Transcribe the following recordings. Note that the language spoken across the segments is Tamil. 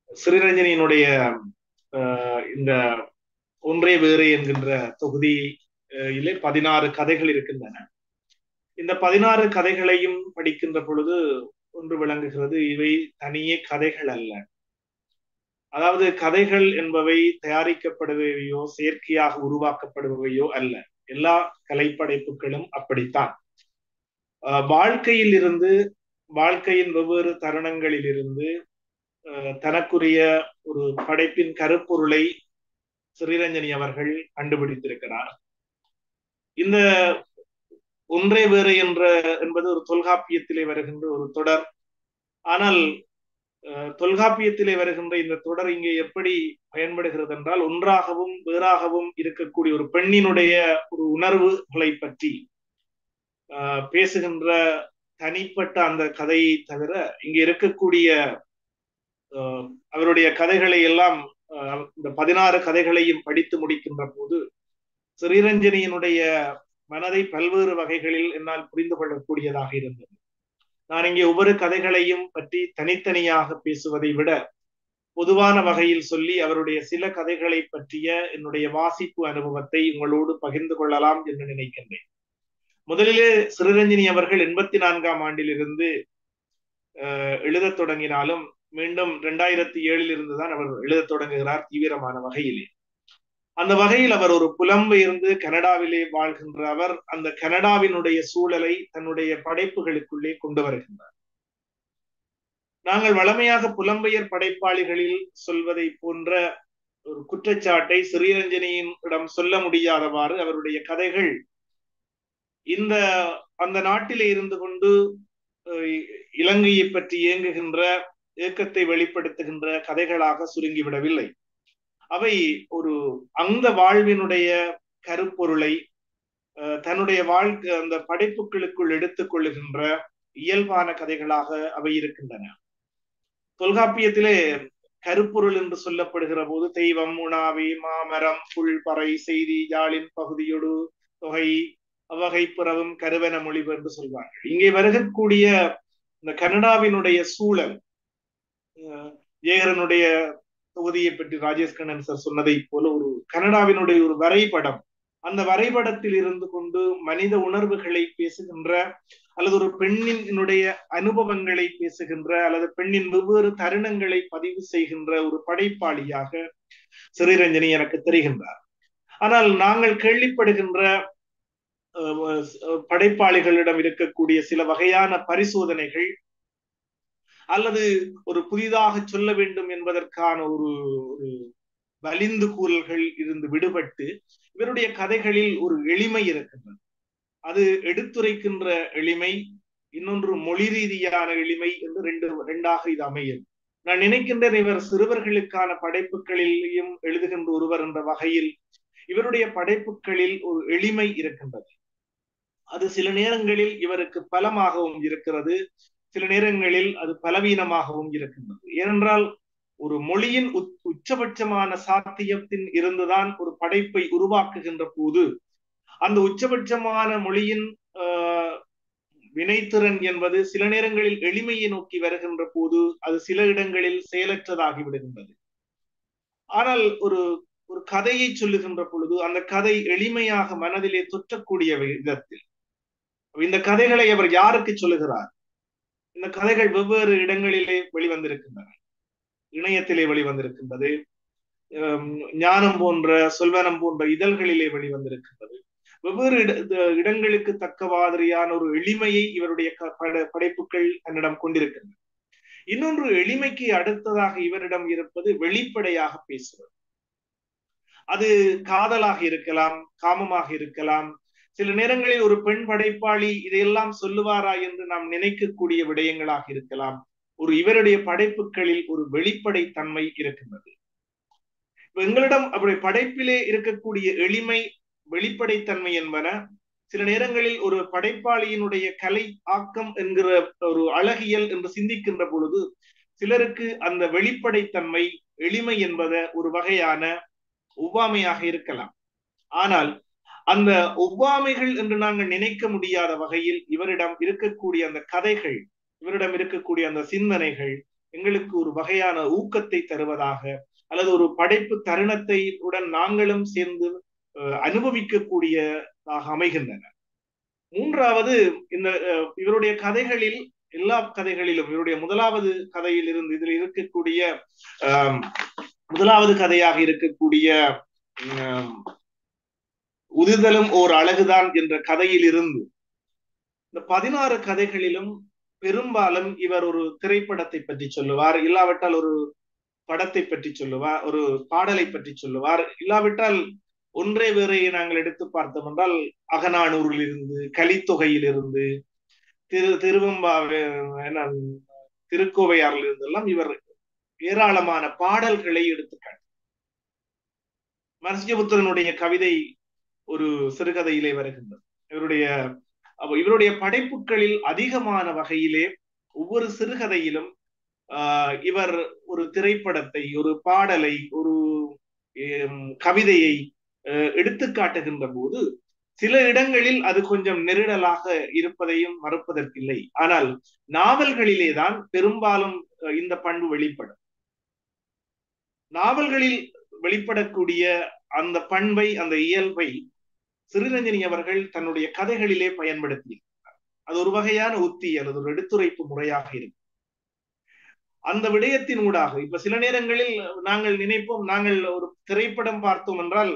ஸ்ரீரஞ்சனியினுடைய இந்த ஒன்றே வேறு என்கின்ற தொகுதியிலே 16 கதைகள் இருக்கின்றன. இந்த 16 கதைகளையும் படிக்கின்ற பொழுது ஒன்று விளங்குகிறது, இவை தனியே கதைகள் அல்ல. அதாவது கதைகள் என்பவை தயாரிக்கப்படுபவையோ செயற்கையாக உருவாக்கப்படுபவையோ அல்ல. எல்லா கலைப்படைப்புகளும் அப்படித்தான். வாழ்க்கையில் இருந்து, வாழ்க்கையின் வெவ்வேறு தருணங்களில் இருந்து தனக்குரிய ஒரு படைப்பின் கருப்பொருளை ஸ்ரீரஞ்சனி அவர்கள் கண்டுபிடித்திருக்கிறார். இந்த ஒன்றே வேறு என்பது ஒரு தொல்காப்பியத்திலே வருகின்ற ஒரு தொடர். ஆனால் தொல்காப்பியத்திலே வருகின்ற இந்த தொடர் இங்கே எப்படி பயன்படுகிறது என்றால், ஒன்றாகவும் வேறாகவும் இருக்கக்கூடிய ஒரு பெண்ணினுடைய ஒரு உணர்வுகளை பற்றி பேசுகின்ற தனிப்பட்ட அந்த கதையை தவிர, இங்கே இருக்கக்கூடிய அவருடைய கதைகளை எல்லாம் இந்த 16 கதைகளையும் படித்து முடிக்கின்ற போது ஸ்ரீரஞ்சனியினுடைய மனதை பல்வேறு வகைகளில் என்னால் புரிந்து கொள்ளக்கூடியதாக இருந்தது. நான் இங்கே ஒவ்வொரு கதைகளையும் பற்றி தனித்தனியாக பேசுவதை விட பொதுவான வகையில் சொல்லி அவருடைய சில கதைகளை பற்றிய என்னுடைய வாசிப்பு அனுபவத்தை உங்களோடு பகிர்ந்து கொள்ளலாம் என்று நினைக்கின்றேன். முதலிலே ஸ்ரீரஞ்சனி அவர்கள் 84ஆம் ஆண்டிலிருந்து எழுதத் தொடங்கினாலும் மீண்டும் 2007 இருந்துதான் அவர் எழுதத் தொடங்குகிறார் தீவிரமான வகையிலே. அந்த வகையில் அவர் ஒரு புலம்பெயர்ந்து கனடாவிலே வாழ்கின்ற அவர் அந்த கனடாவினுடைய சூழலை தன்னுடைய படைப்புகளுக்குள்ளே கொண்டு வருகின்றார். நாங்கள் வளமையாக புலம்பெயர் படைப்பாளிகளில் சொல்வதை போன்ற ஒரு குற்றச்சாட்டை ஸ்ரீரஞ்சனியிடம் சொல்ல முடியாதவாறு அவருடைய கதைகள் அந்த நாட்டிலே இருந்து கொண்டு இலங்கையை பற்றி இயங்குகின்ற இயக்கத்தை வெளிப்படுத்துகின்ற கதைகளாக சுருங்கிவிடவில்லை. அவை ஒரு அந்த வாழ்வினுடைய கருப்பொருளை தன்னுடைய வாழ்க்கை அந்த படைப்புகளுக்குள் எடுத்துக் கொள்ளுகின்ற இயல்பான கதைகளாக அவை இருக்கின்றன. தொல்காப்பியத்திலே கருப்பொருள் என்று சொல்லப்படுகிற போது தெய்வம், உணாவி, மாமரம், புல், பறை, செய்தி, யாழின் பகுதியொடு தொகை, அவ்வகை புறவும் கருவென மொழிவு என்று சொல்வார்கள். இங்கே வருகக்கூடிய இந்த கனடாவினுடைய சூழல், ஜேகரனுடைய தொகுதியை பற்றி ராஜேஷ் கண்ணன் சார் சொன்னதை போல ஒரு கனடாவினுடைய ஒரு வரைபடம், அந்த வரைபடத்தில் இருந்து கொண்டு மனித உணர்வுகளை பேசுகின்ற அல்லது ஒரு பெண்ணினுடைய அனுபவங்களை பேசுகின்ற அல்லது பெண்ணின் வெவ்வேறு தருணங்களை பதிவு செய்கின்ற ஒரு படைப்பாளியாக ஸ்ரீரஞ்சனி எனக்கு தெரிகின்றார். ஆனால் நாங்கள் கேள்விப்படுகின்ற படைப்பாளிகளிடம் இருக்கக்கூடிய சில வகையான பரிசோதனைகள் அல்லது ஒரு புதிதாக சொல்ல வேண்டும் என்பதற்கான ஒரு வலிந்து கூறல்கள் இருந்து விடுபட்டு இவருடைய கதைகளில் ஒரு எளிமை இருக்கின்றது. அது எடுத்துரைக்கின்ற எளிமை, இன்னொன்று மொழி ரீதியான எளிமை என்று ரெண்டாக இது அமையும். நான் நினைக்கின்றேன் இவர் சிறுவர்களுக்கான படைப்புகளிலும் எழுதுகின்ற ஒருவர் என்ற வகையில் இவருடைய படைப்புகளில் ஒரு எளிமை இருக்கின்றது. அது சில நேரங்களில் இவருக்கு பலமாகவும் இருக்கிறது, சில நேரங்களில் அது பலவீனமாகவும் இருக்கின்றது. ஏனென்றால் ஒரு மொழியின் உச்சபட்சமான சாத்தியத்தின் இருந்துதான் ஒரு படைப்பை உருவாக்குகின்ற போது அந்த உச்சபட்சமான மொழியின் வினைத்திறன் என்பது சில நேரங்களில் எளிமையை நோக்கி வருகின்ற போது அது சில இடங்களில் செயலற்றதாகி விடுகின்றது. ஆனால் ஒரு கதையை சொல்லுகின்ற பொழுது அந்த கதை எளிமையாக மனதிலே தொற்றக்கூடிய விதத்தில் இந்த கதைகளை அவர் யாருக்கு சொல்லுகிறார்? இந்த கதைகள் வெவ்வேறு இடங்களிலே வெளிவந்திருக்கின்றன. இணையத்திலே வெளிவந்திருக்கின்றது, ஞானம் போன்ற சொல்வனம் போன்ற இதழ்களிலே வெளிவந்திருக்கின்றது. வெவ்வேறு இடங்களுக்கு தக்க மாதிரியான ஒரு எளிமையை இவருடைய படைப்புகள் தன்னிடம் கொண்டிருக்கின்றன. இன்னொன்று, எளிமைக்கு அடுத்ததாக இவரிடம் இருப்பது வெளிப்படையாக பேசுவது. அது காதலாக இருக்கலாம், காமமாக இருக்கலாம். சில நேரங்களில் ஒரு பெண் படைப்பாளி இதையெல்லாம் சொல்லுவாரா என்று நாம் நினைக்கக்கூடிய விடயங்களாக இருக்கலாம். இவருடைய படைப்புகளில் ஒரு வெளிப்படை தன்மை இருக்கின்றது. எங்களிடம் அப்படி படைப்பிலே இருக்கக்கூடிய எளிமை, வெளிப்படைத்தன்மை என்பன சில நேரங்களில் ஒரு படைப்பாளியினுடைய கலை ஆக்கம் என்கிற ஒரு அழகியல் என்று சிந்திக்கின்ற பொழுது சிலருக்கு அந்த வெளிப்படைத்தன்மை, எளிமை என்பத ஒரு வகையான ஒவ்வாமையாக இருக்கலாம். ஆனால் அந்த ஒவ்வாமைகள் என்று நாங்கள் நினைக்க முடியாத வகையில் இவரிடம் இருக்கக்கூடிய அந்த கதைகள், இவரிடம் இருக்கக்கூடிய அந்த சிந்தனைகள் எங்களுக்கு ஒரு வகையான ஊக்கத்தை தருவதாக, அல்லது ஒரு படைப்பு தருணத்தை உடன் நாங்களும் சேர்ந்து அனுபவிக்கக்கூடியதாக அமைகின்றன. மூன்றாவது, இந்த இவருடைய கதைகளில், எல்லா கதைகளிலும் இவருடைய முதலாவது கதையில் இருந்து இதில் இருக்கக்கூடிய முதலாவது கதையாக இருக்கக்கூடிய உதிர்தலும் ஓர் அழகுதான் என்ற கதையில் இருந்து இந்த 16 கதைகளிலும் பெரும்பாலும் இவர் ஒரு திரைப்படத்தை பற்றி சொல்லுவார், இல்லாவிட்டால் ஒரு படத்தை பற்றி சொல்லுவார், ஒரு பாடலை பற்றி சொல்லுவார், இல்லாவிட்டால் ஒன்றே வேறையை நாங்கள் எடுத்து பார்த்தோம் என்றால் அகநானூரில் இருந்து, கலித்தொகையில் இருந்து, திருக்கோவையாரில் இருந்தெல்லாம் இவர் ஏராளமான பாடல்களை எடுத்துக்காட்டு. மர்சியபுத்திரனுடைய கவிதை ஒரு சிறுகதையிலே வருகின்றது. இவருடைய படைப்புகளில் அதிகமான வகையிலே ஒவ்வொரு சிறுகதையிலும் இவர் ஒரு திரைப்படத்தை, ஒரு பாடலை, ஒரு கவிதையை எடுத்து காட்டுகின்ற போது சில இடங்களில் அது கொஞ்சம் நெருடலாக இருப்பதையும் மறுப்பதற்கில்லை. ஆனால் நாவல்களிலேதான் பெரும்பாலும் இந்த பண்பு வெளிப்படும். நாவல்களில் வெளிப்படக்கூடிய அந்த பண்பை, அந்த இயல்பை சிறீரஞ்சனி அவர்கள் தன்னுடைய கதைகளிலே பயன்படுத்தியிருக்கிறார். அது ஒரு வகையான உத்தி அல்லது ஒரு எடுத்துரைப்பு முறையாக இருக்கும். அந்த விடயத்தின் ஊடாக இப்ப சில நேரங்களில் நாங்கள் நினைப்போம், நாங்கள் ஒரு திரைப்படம் பார்த்தோம் என்றால்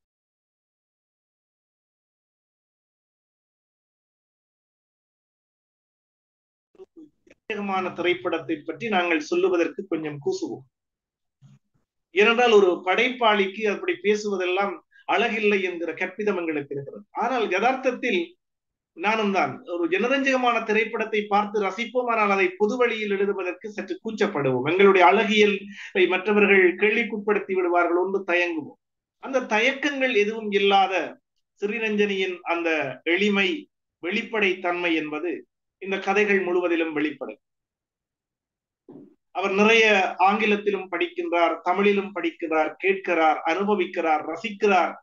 பிரத்யேகமான திரைப்படத்தை பற்றி நாங்கள் சொல்லுவதற்கு கொஞ்சம் கூசுவோம். ஏனென்றால் ஒரு படைப்பாளிக்கு அப்படி பேசுவதெல்லாம் அழகில்லை என்கிற கற்பிதம் எங்களுக்கு இருக்கிறது. ஆனால் யதார்த்தத்தில் நானும் தான் ஒரு ஜனரஞ்சகமான திரைப்படத்தை பார்த்து ரசிப்போம், ஆனால் அதை பொது வழியில் எழுதுவதற்கு சற்று கூச்சப்படுவோம். எங்களுடைய அழகியலை மற்றவர்கள் கேள்விக்குட்படுத்தி விடுவார்கள் என்று தயங்குவோம். அந்த தயக்கங்கள் எதுவும் இல்லாத சிறீரஞ்சனியின் அந்த எளிமை, வெளிப்படை தன்மை என்பது இந்த கதைகள் முழுவதிலும் வெளிப்படும். அவர் நிறைய ஆங்கிலத்திலும் படிக்கின்றார், தமிழிலும் படிக்கிறார், கேட்கிறார், அனுபவிக்கிறார், ரசிக்கிறார்.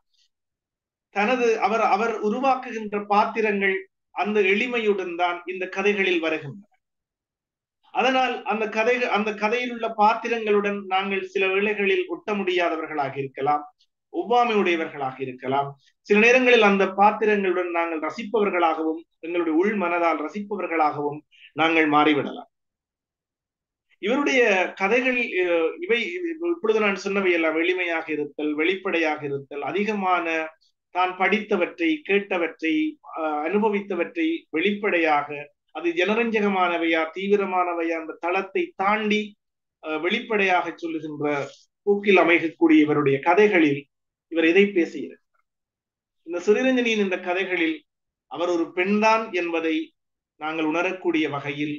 அவர் உருவாக்குகின்ற பாத்திரங்கள் அந்த எளிமையுடன் தான் இந்த கதைகளில் வருகின்றன. அதனால் அந்த கதையில் உள்ள பாத்திரங்களுடன் நாங்கள் சில வேளைகளில் ஒட்ட முடியாதவர்களாக இருக்கலாம், ஒவ்வாமையுடையவர்களாக இருக்கலாம். சில நேரங்களில் அந்த பாத்திரங்களுடன் நாங்கள் ரசிப்பவர்களாகவும், எங்களுடைய உள் மனதால் ரசிப்பவர்களாகவும் நாங்கள் மாறிவிடலாம். இவருடைய கதைகள் இவை இப்பொழுது நான் சொன்னவை எல்லாம் எளிமையாக இருத்தல், வெளிப்படையாக இருத்தல், அதிகமான தான் படித்தவற்றை, கேட்டவற்றை, அனுபவித்தவற்றை வெளிப்படையாக, அது ஜனரஞ்சகமானவையா தீவிரமானவையா அந்த தளத்தை தாண்டி வெளிப்படையாக சொல்லுகின்ற போக்கில் அமைக்கக்கூடிய இவருடைய கதைகளில் இவர் எதை பேசியிருக்கிறார்? இந்த சிறீரஞ்சனியின் இந்த கதைகளில் அவர் ஒரு பெண்தான் என்பதை நாங்கள் உணரக்கூடிய வகையில்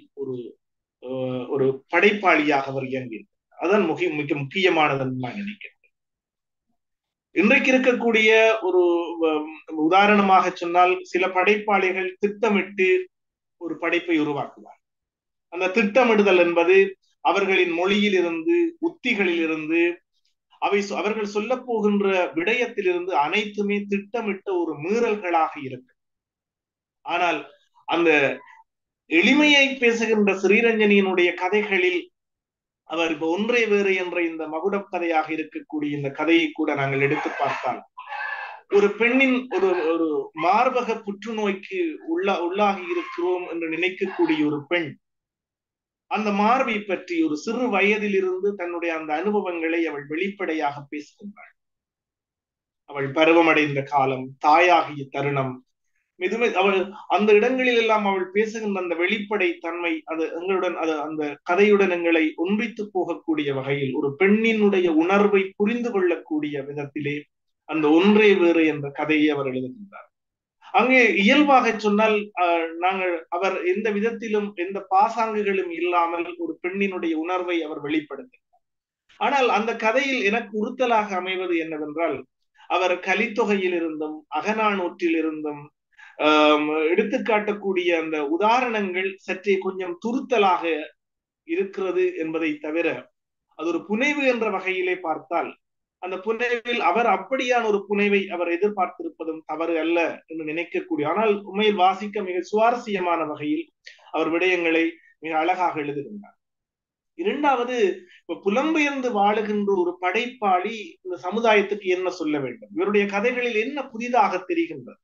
ஒரு படைப்பாளியாக அவர் இயங்கியிருக்கிறார். அதான் மிக முக்கியமானது நான் நினைக்கிறேன். இன்றைக்கு இருக்கக்கூடிய ஒரு உதாரணமாக சொன்னால், சில படைப்பாளிகள் திட்டமிட்டு ஒரு படைப்பை உருவாக்குவார். அந்த திட்டமிடுதல் என்பது அவர்களின் மொழியில் இருந்து, உத்திகளில் இருந்து, அவர்கள் சொல்ல போகின்ற விடயத்திலிருந்து அனைத்துமே திட்டமிட்ட ஒரு மீறல்களாக இருக்கு. ஆனால் அந்த எளிமையை பேசுகின்ற சிறீரஞ்சனியினுடைய கதைகளில் அவர் இப்ப ஒன்றே வேறு என்ற இந்த மகுடப் கதையாக இருக்கக்கூடிய இந்த கதையை கூட நாங்கள் எடுத்து பார்த்தால், ஒரு பெண்ணின் ஒரு மார்பக புற்றுநோய்க்கு உள்ளாகி இருக்கிறோம் என்று நினைக்கக்கூடிய ஒரு பெண் அந்த மார்பை பற்றி ஒரு சிறு வயதில் இருந்து தன்னுடைய அந்த அனுபவங்களை அவள் வெளிப்படையாக பேசுகின்றாள். அவள் பருவமடைந்த காலம், தாயாகிய தருணம், மெதுமை, அவள் அந்த இடங்களில் எல்லாம் அவள் பேசுகின்ற அந்த வெளிப்படை தன்மை, அது எங்களுடன், அது அந்த கதையுடன் எங்களை ஒன்றித்து போகக்கூடிய வகையில் ஒரு பெண்ணினுடைய உணர்வை புரிந்து கொள்ளக்கூடிய விதத்திலே அந்த ஒன்றே வேறு என்ற கதையை அவர் எழுதுகின்றார். அங்கே இயல்பாக சொன்னால் அவர் எந்த விதத்திலும் எந்த பாசாங்குகளும் இல்லாமல் ஒரு பெண்ணினுடைய உணர்வை அவர் வெளிப்படுத்துகிறார். ஆனால் அந்த கதையில் எனக்கு உறுத்தலாக அமைவது என்னவென்றால், அவர் கலித்தொகையில் இருந்தும் அகநானூற்றில் இருந்தும் எடுத்துக்காட்டக்கூடிய அந்த உதாரணங்கள் சற்றே கொஞ்சம் துருத்தலாக இருக்கிறது என்பதை தவிர, அது ஒரு புனைவு என்ற வகையிலே பார்த்தால் அந்த புனைவில் அவர் அப்படியான ஒரு புனைவை அவர் எதிர்பார்த்திருப்பதும் தவறு அல்ல என்று நினைக்கக்கூடிய, ஆனால் உண்மையில் வாசிக்க மிக சுவாரஸ்யமான வகையில் அவர் விடயங்களை மிக அழகாக எழுதுகின்றார். இரண்டாவது, இப்ப புலம்பெயர்ந்து வாழுகின்ற ஒரு படைப்பாளி இந்த சமுதாயத்துக்கு என்ன சொல்ல வேண்டும்? இவருடைய கதைகளில் என்ன புதிதாக தெரிகின்றது?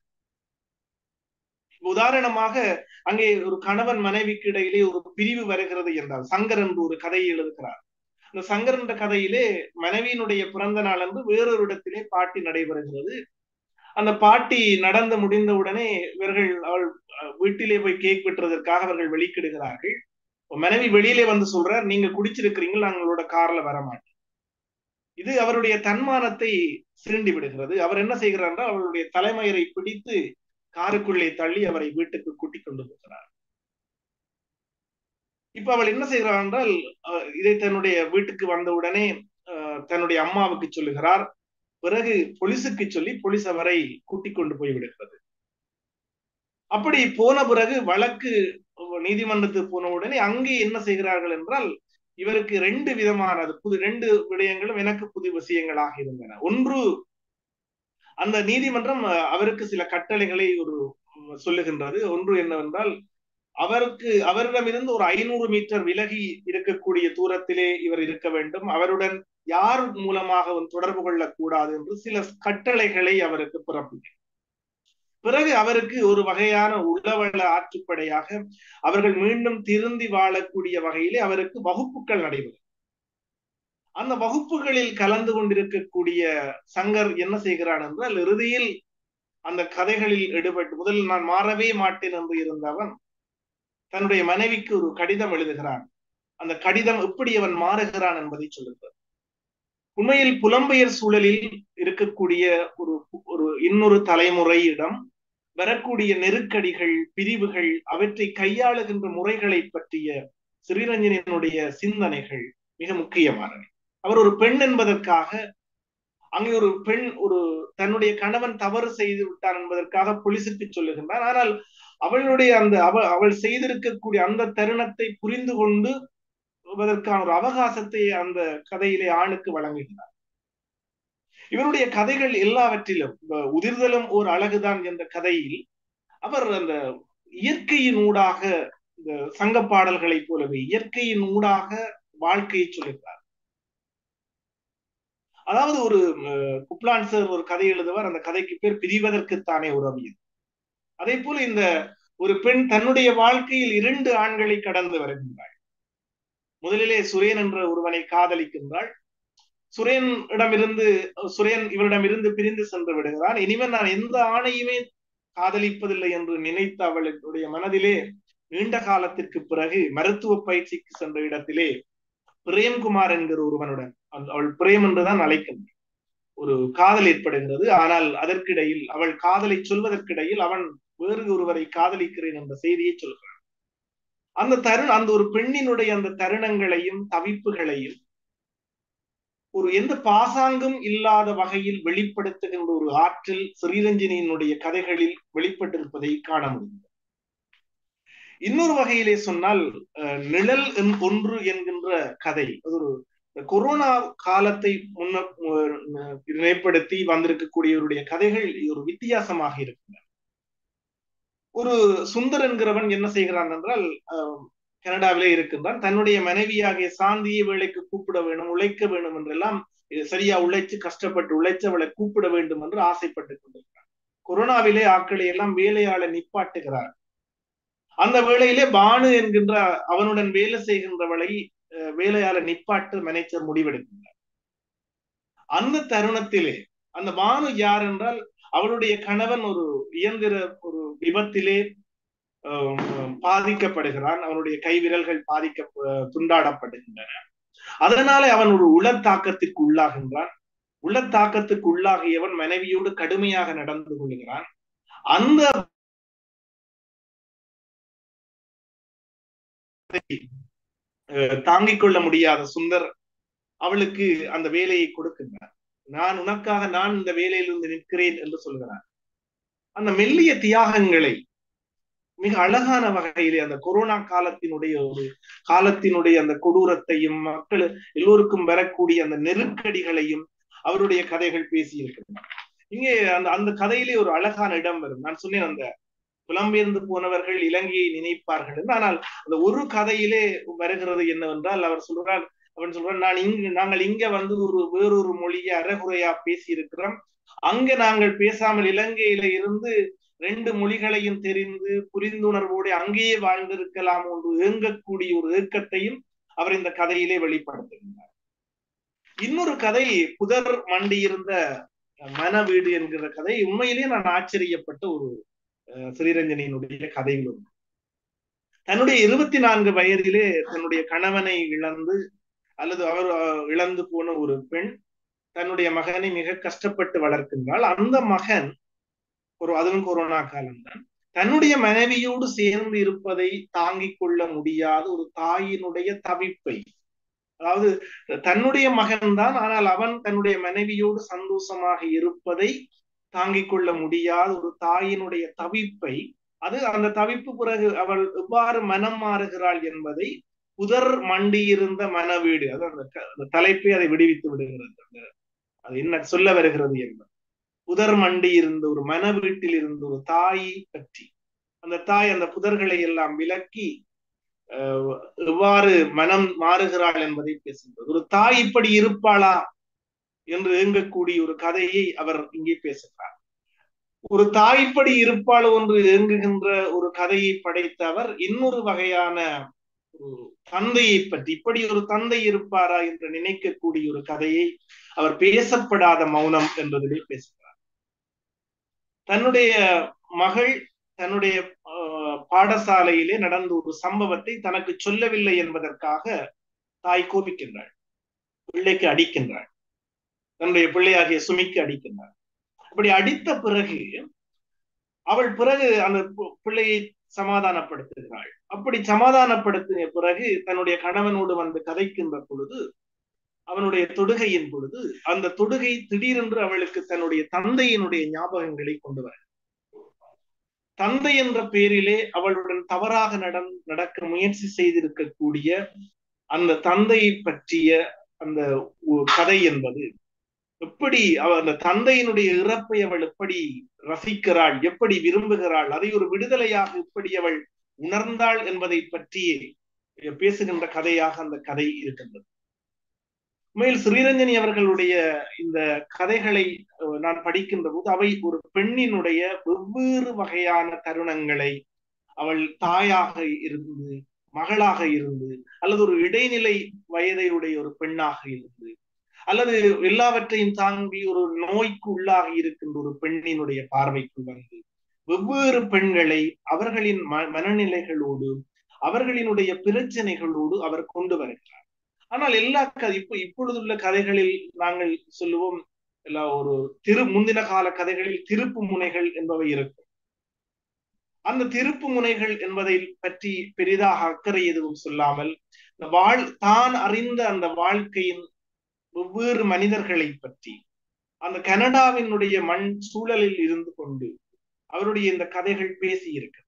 உதாரணமாக, அங்கே ஒரு கணவன் மனைவிக்கு இடையிலே ஒரு பிரிவு வருகிறது என்றால், சங்கர் என்று ஒரு கதையை எழுதுகிறார். அந்த சங்கர் என்ற கதையிலே மனைவியினுடைய பிறந்த நாள் அன்று வேறொரு இடத்திலே பாட்டி நடைபெறுகிறது. அந்த பாட்டி நடந்து முடிந்தவுடனே இவர்கள் அவள் வீட்டிலே போய் கேக் வெட்டுறதற்காக அவர்கள் வெளிக்கிடுகிறார்கள். மனைவி வெளியிலே வந்து சொல்றார், நீங்க குடிச்சிருக்கிறீங்க, நாங்களோட கார்ல வர மாட்டோம். இது அவருடைய தன்மானத்தை சீண்டி விடுகிறது. அவர் என்ன செய்கிறார் என்றால், அவருடைய தலைமயிரை பிடித்து காருக்குள்ளே தள்ளி அவரை வீட்டுக்கு கூட்டிக் கொண்டு போகிறார். இப்ப அவள் என்ன செய்கிறார் என்றால், இதை தன்னுடைய வீட்டுக்கு வந்தவுடனே தன்னுடைய அம்மாவுக்கு சொல்லுகிறார். பிறகு போலீசுக்கு சொல்லி போலீஸ் அவரை கூட்டிக் கொண்டு போய் விடுகிறது. அப்படி போன பிறகு வழக்கு நீதிமன்றத்துக்கு போன உடனே அங்கே என்ன செய்கிறார்கள் என்றால், இவருக்கு ரெண்டு விதமானது ரெண்டு விடயங்களும் எனக்கு புது விஷயங்களாக இருந்தன. ஒன்று, அந்த நீதிமன்றம் அவருக்கு சில கட்டளைகளை சொல்லுகின்றது. ஒன்று என்னவென்றால், அவரிடமிருந்து ஒரு 500 மீட்டர் விலகி இருக்கக்கூடிய தூரத்திலே இவர் இருக்க வேண்டும், அவருடன் யார் மூலமாக தொடர்பு கொள்ளக்கூடாது என்று சில கட்டளைகளை அவருக்கு பிறப்பிக்கும். பிறகு அவருக்கு ஒரு வகையான உளவள ஆற்றுப்படையாக அவர்கள் மீண்டும் திருந்தி வாழக்கூடிய வகையிலே அவருக்கு வகுப்புகள் நடைபெறும். அந்த வகுப்புகளில் கலந்து கொண்டிருக்கக்கூடிய சங்கர் என்ன செய்கிறான் என்றால், இறுதியில் அந்த கதைகளில் ஈடுபட்டு முதலில் நான் மாறவே மாட்டேன் என்று இருந்தவன் தன்னுடைய மனைவிக்கு ஒரு கடிதம் எழுதுகிறான். அந்த கடிதம் எப்படி அவன் மாறுகிறான் என்பதை சொல்லுகிறார். உண்மையில் புலம்பெயர் சூழலில் இருக்கக்கூடிய ஒரு இன்னொரு தலைமுறையிடம் வரக்கூடிய நெருக்கடிகள், பிரிவுகள், அவற்றை கையாளுகின்ற முறைகளை பற்றிய ஸ்ரீரஞ்சனினுடைய சிந்தனைகள் மிக முக்கியமானவை. அவர் ஒரு பெண் என்பதற்காக, அங்கே ஒரு பெண் தன்னுடைய கணவன் தவறு செய்து விட்டார் என்பதற்காக போலீசுக்கு சொல்லுகின்றார். ஆனால் அவளுடைய அவள் செய்திருக்கக்கூடிய அந்த தருணத்தை புரிந்து கொண்டு அதற்கான ஒரு அவகாசத்தை அந்த கதையிலே ஆணுக்கு வழங்குகிறார். இவருடைய கதைகள் எல்லாவற்றிலும், உதிர்தலும் ஓர் அழகுதான் என்ற கதையில் அவர் அந்த இயற்கையின் ஊடாக, இந்த சங்க பாடல்களைப் போலவே இயற்கையின் ஊடாக வாழ்க்கையை சொல்லுகிறார். அதாவது ஒரு குப்லான்சர் ஒரு கதை எழுதுவார், அந்த கதைக்கு பேர் பிரிவதற்குத்தானே உறவியது. அதே போல இந்த ஒரு பெண் தன்னுடைய வாழ்க்கையில் 2 ஆண்களை கடந்து வருகின்றாள். முதலிலே சுரேன் என்ற ஒருவனை காதலிக்கின்றாள். சுரேன் இவரிடமிருந்து பிரிந்து சென்று விடுகிறான். இனிமேல் நான் எந்த ஆணையுமே காதலிப்பதில்லை என்று நினைத்த அவளுடைய மனதிலே நீண்ட காலத்திற்கு பிறகு மருத்துவ பயிற்சிக்கு சென்ற இடத்திலே பிரேம்குமார் என்கிற ஒருவனுடன், அவள் பிரேம் என்றுதான் அழைக்கின்றாள், ஒரு காதல் ஏற்படுகிறது. ஆனால் அதற்கிடையில், அவள் காதலை சொல்வதற்கிடையில் அவன் வேறு ஒருவரை காதலிக்கிறேன் என்ற செய்தியை சொல்கிறான். அந்த ஒரு பெண்ணினுடைய அந்த தருணங்களையும் தவிப்புகளையும் எந்த பாசாங்கும் இல்லாத வகையில் வெளிப்படுத்துகின்ற ஒரு ஆற்றல் ஸ்ரீரஞ்சனியினுடைய கதைகளில் வெளிப்பட்டிருப்பதை காண முடியும். இன்னொரு வகையிலே சொன்னால், நிழல் ஒன்று என்கின்ற கதை, அது ஒரு கொரோனா காலத்தை ஏற்படுத்தி வந்திருக்கக்கூடியவருடைய கதைகள் ஒரு வித்தியாசமாக இருக்கின்றன. ஒரு சுந்தர் என்கிறவன் என்ன செய்கிறான் என்றால், கனடாவிலே இருக்கின்றான். தன்னுடைய மனைவியாகிய சாந்தியை வேலைக்கு கூப்பிட வேண்டும், உழைக்க வேண்டும் என்றெல்லாம், சரியா உழைச்சு கஷ்டப்பட்டு உழைச்சவளை கூப்பிட வேண்டும் என்று ஆசைப்பட்டுக் கொண்டிருக்கிறான். கொரோனாவிலே ஆட்களை எல்லாம் வேலையாள நிப்பாட்டுகிறார். அந்த வேளையிலே பானு என்கின்ற அவனுடன் வேலை செய்கின்றவளை வேலையாள நிப்பாட்டு மேனேஜர் முடிவெடுக்கின்றார். அந்த தருணத்திலே அந்த பானு யார் என்றால், அவளுடைய கணவன் ஒரு இயந்திர விபத்திலே பாதிக்கப்படுகிறான். அவனுடைய கைவிரல்கள் துண்டாடப்படுகின்றன. அதனால அவன் ஒரு உளத்தாக்கத்துக்கு உள்ளாகின்றான். உளத்தாக்கத்துக்கு உள்ளாகியவன் மனைவியோடு கடுமையாக நடந்து கொள்கிறான். அந்த தாங்கிக் கொள்ள முடியாத சுந்தர் அவளுக்கு அந்த வேலையை கொடுக்கின்றார். நான் இந்த வேலையிலிருந்து நிற்கிறேன் என்று சொல்கிறார். அந்த மெல்லிய தியாகங்களை மிக அழகான வகையிலே அந்த கொரோனா காலத்தினுடைய அந்த கொடூரத்தையும், மக்கள் எல்லோருக்கும் வரக்கூடிய அந்த நெருக்கடிகளையும் அவருடைய கதைகள் பேசி இருக்கின்றன. இங்கே அந்த கதையிலே ஒரு அழகான இடம் வரும். நான் சொன்னேன், அந்த புலம்பெயர்ந்து போனவர்கள் இலங்கையை நினைப்பார்கள். ஆனால் அந்த ஒரு கதையிலே வருகிறது என்னவென்றால் அவன் சொல்றான், நாங்கள் இங்க வந்து வேறொரு மொழியை அறகுறையா பேசி இருக்கிறோம். அங்க நாங்கள் பேசாமல் இலங்கையில இருந்து 2 மொழிகளையும் தெரிந்து புரிந்துணர்வோடு அங்கேயே வாழ்ந்திருக்கலாம் என்று ஏங்கக்கூடிய ஒரு ஏக்கத்தையும் அவர் இந்த கதையிலே வெளிப்படுத்துகின்றார். இன்னொரு கதை புதர் மண்டியிருந்த மன வீடு என்கிற கதை உண்மையிலேயே நான் ஆச்சரியப்பட்ட ஒரு ஸ்ரீரஞ்சனியினுடைய கதைகள் உண்டு. தன்னுடைய 24 வயதிலே தன்னுடைய கணவனை இழந்து அல்லது அவர் இழந்து போன ஒரு பெண் தன்னுடைய மகனை மிக கஷ்டப்பட்டு வளர்க்கின்றாள். அந்த மகன் அதுவும் கொரோனா காலம்தான், தன்னுடைய மனைவியோடு சேர்ந்து இருப்பதை தாங்கிக் கொள்ள முடியாத ஒரு தாயினுடைய தவிப்பை, அதாவது தன்னுடைய மகன்தான், ஆனால் அவன் தன்னுடைய மனைவியோடு சந்தோஷமாக இருப்பதை தாங்கிக் கொள்ள முடியாத ஒரு தாயினுடைய தவிப்பை, அந்த தவிப்பு பிறகு அவள் எவ்வாறு மனம் மாறுகிறாள் என்பதை புதர் மண்டியிருந்த மனவீடு, அது அந்த தலைப்பை அதை விடுவித்து விடுகிறது. அது என்ன சொல்ல வருகிறது என்பது, புதர் மண்டி இருந்த ஒரு மன வீட்டில் இருந்த ஒரு தாயை பற்றி, அந்த தாய் அந்த புதர்களை எல்லாம் விலக்கி எவ்வாறு மனம் மாறுகிறாள் என்பதை பேசுகிறது. ஒரு தாய் இப்படி இருப்பாளா என்று ஏங்கக்கூடிய ஒரு கதையை அவர் இங்கே பேசுகிறார். ஒரு தாய் இப்படி இருப்பாளோ என்று ஏங்குகின்ற ஒரு கதையை படைத்த அவர் இன்னொரு வகையான ஒரு தந்தையை பற்றி, இப்படி ஒரு தந்தை இருப்பாரா என்று நினைக்கக்கூடிய ஒரு கதையை அவர் பேசப்படாத மௌனம் என்பதிலே பேசுகிறார். தன்னுடைய மகள் தன்னுடைய பாடசாலையிலே நடந்த ஒரு சம்பவத்தை தனக்கு சொல்லவில்லை என்பதற்காக தாய் கோபிக்கின்றாள், பிள்ளைக்கு அடிக்கின்றாள், தன்னுடைய பிள்ளையாகிய சுமிக்கு அடிக்கின்றாள். அப்படி அடித்த பிறகு அவள் அந்த பிள்ளையை சமாதானப்படுத்துகிறாள். அப்படி சமாதானப்படுத்திய பிறகு தன்னுடைய கணவனோடு வந்து கதைக்கின்ற பொழுது, அவனுடைய தொடுகையின் பொழுது அந்த தொடுகை திடீரென்று அவளுக்கு தன்னுடைய தந்தையினுடைய ஞாபகங்களை கொண்டு வர, தந்தை என்ற பெயரிலே அவளுடன் தவறாக நடக்க முயற்சி செய்திருக்கக்கூடிய அந்த தந்தையை பற்றிய அந்த கதை என்பது, எப்படி அந்த தந்தையினுடைய இறப்பை அவள் எப்படி ரசிக்கிறாள், எப்படி விரும்புகிறாள், அதை ஒரு விடுதலையாக எப்படி அவள் உணர்ந்தாள் என்பதை பற்றி பேசுகின்ற கதையாக அந்த கதை இருக்கின்றது. உண்மையில் ஸ்ரீரஞ்சனி அவர்களுடைய இந்த கதைகளை நான் படிக்கின்ற போது அவை ஒரு பெண்ணினுடைய வெவ்வேறு வகையான தருணங்களை, அவள் தாயாக இருந்து, மகளாக இருந்து, அல்லது ஒரு இடைநிலை வயதையுடைய ஒரு பெண்ணாக இருந்து, அல்லது எல்லாவற்றையும் தாண்டி ஒரு நோய்க்கு உள்ளாகி இருக்கின்ற ஒரு பெண்ணினுடைய பார்வைக்கு வந்து வெவ்வேறு பெண்களை அவர்களின் மனநிலைகளோடு அவர்களினுடைய பிரச்சனைகளோடு அவர் கொண்டு வருகிறார். ஆனால் எல்லா இப்பொழுதுள்ள கதைகளில் நாங்கள் சொல்லுவோம், ஒரு முந்தின கால கதைகளில் திருப்பு முனைகள் என்பவை இருக்கும். அந்த திருப்பு முனைகள் என்பதை பற்றி பெரிதாக அக்கறை எதுவும் சொல்லாமல் தான் அறிந்த அந்த வாழ்க்கையின் வெவ்வேறு மனிதர்களை பற்றி அந்த கனடாவினுடைய மண் சூழலில் இருந்து கொண்டு அவருடைய இந்த கதைகள் பேசி இருக்கிறார்.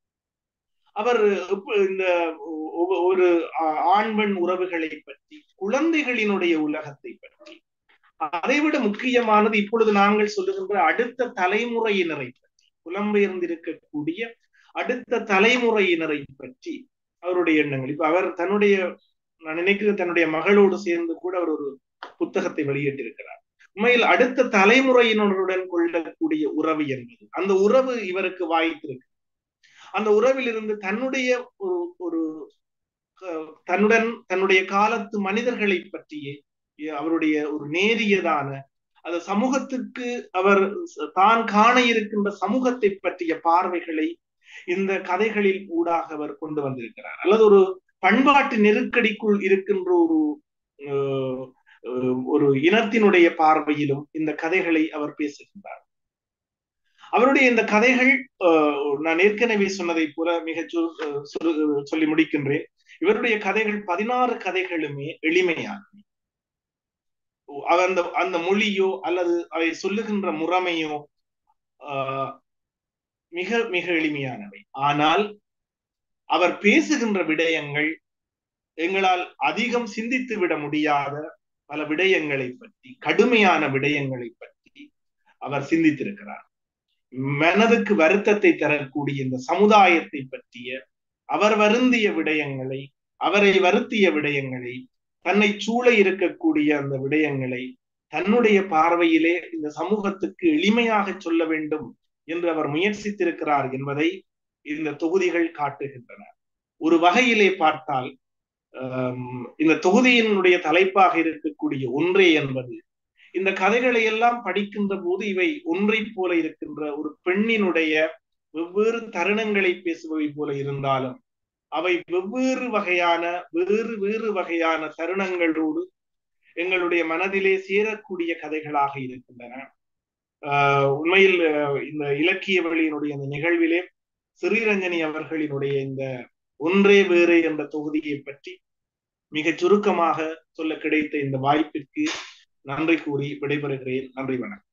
அவர் இந்த ஒரு ஆண் பெண் உறவுகளை பற்றி, குழந்தைகளினுடைய உலகத்தை பற்றி, அதைவிட முக்கியமானது இப்பொழுது நாங்கள் சொல்லுகின்ற அடுத்த தலைமுறையினரை பற்றி, புலம்பெயர்ந்திருக்கக்கூடிய அடுத்த தலைமுறையினரை பற்றி அவருடைய எண்ணங்கள். இப்ப அவர் நான் நினைக்கிறேன் தன்னுடைய மகளோடு சேர்ந்து கூட அவர் ஒரு புத்தகத்தை வெளியிட்டிருக்கிறார். உண்மையில் அடுத்த தலைமுறையினருடன் கொள்ளக்கூடிய உறவு என்பது, அந்த உறவு இவருக்கு வாய்த்திருக்கு. அந்த உறவில் இருந்து தன்னுடைய காலத்து மனிதர்களை பற்றியே அவருடைய ஒரு நேரியதான அந்த சமூகத்துக்கு அவர் தான் காண இருக்கின்ற சமூகத்தை பற்றிய பார்வைகளை இந்த கதைகளில் ஊடாக அவர் கொண்டு வந்திருக்கிறார். அல்லது ஒரு பண்பாட்டு நெருக்கடிக்குள் இருக்கின்ற ஒரு இனத்தினுடைய பார்வையிலும் இந்த கதைகளை அவர் பேசுகின்றார். அவருடைய இந்த கதைகள் நான் ஏற்கனவே சொன்னதை போல மிக சொல்லி முடிக்கின்றேன். இவருடைய கதைகள் 16 கதைகளுமே எளிமையானவை. அந்த மொழியோ அல்லது அதை சொல்லுகின்ற முறைமையோ மிக மிக எளிமையானவை. ஆனால் அவர் பேசுகின்ற விடயங்கள் எங்களால் அதிகம் சிந்தித்து விட முடியாத பல விடயங்களை பற்றி, கடுமையான விடயங்களை பற்றி அவர் சிந்தித்திருக்கிறார். மனதுக்கு வருத்தத்தை தரக்கூடிய இந்த சமுதாயத்தை பற்றிய அவர் வருந்திய விடயங்களை, அவரை வருத்திய விடயங்களை, தன்னை சூழ இருக்கக்கூடிய அந்த விடயங்களை தன்னுடைய பார்வையிலே இந்த சமூகத்துக்கு எளிமையாக சொல்ல வேண்டும் என்று அவர் முயற்சித்திருக்கிறார் என்பதை இந்த தொகுதிகள் காட்டுகின்றன. ஒரு வகையிலே பார்த்தால் இந்த தொகுதியினுடைய தலைப்பாக இருக்கக்கூடிய ஒன்றே என்பது இந்த கதைகளை எல்லாம் படிக்கின்ற போது இவை ஒன்றை போல இருக்கின்ற ஒரு பெண்ணினுடைய வெவ்வேறு தருணங்களை பேசுபவை போல இருந்தாலும் அவை வேறு வேறு வகையான தருணங்களோடு எங்களுடைய மனதிலே சேரக்கூடிய கதைகளாக இருக்கின்றன. உண்மையில் இந்த இலக்கிய வழியினுடைய அந்த நிகழ்விலே ஸ்ரீரஞ்சனி அவர்களினுடைய இந்த ஒன்றே வேறு என்ற தொகுதியை பற்றி மிகச் சுருக்கமாக சொல்ல கிடைத்த இந்த வாய்ப்பிற்கு நன்றி கூறி விடைபெறுகிறேன். நன்றி, வணக்கம்.